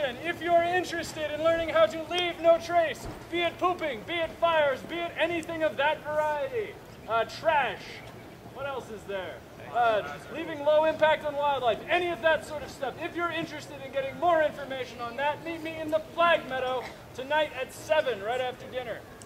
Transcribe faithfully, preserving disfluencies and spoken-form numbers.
again, if you're interested in learning how to leave no trace, be it pooping, be it fires, be it anything of that variety, uh, trash, what else is there? Uh, leaving low impact on wildlife, any of that sort of stuff. If you're interested in getting more information on that, meet me in the Flag Meadow tonight at seven, right after dinner.